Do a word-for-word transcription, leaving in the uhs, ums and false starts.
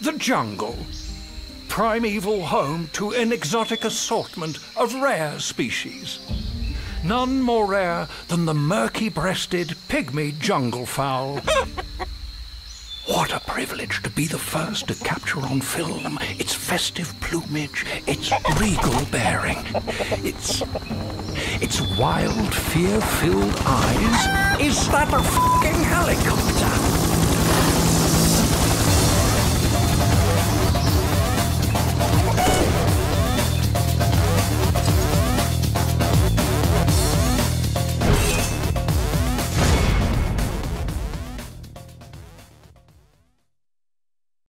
The jungle. Primeval home to an exotic assortment of rare species. None more rare than the murky-breasted pygmy jungle fowl. What a privilege to be the first to capture on film its festive plumage, its regal bearing, its... its wild, fear-filled eyes. Is that a f***ing helicopter?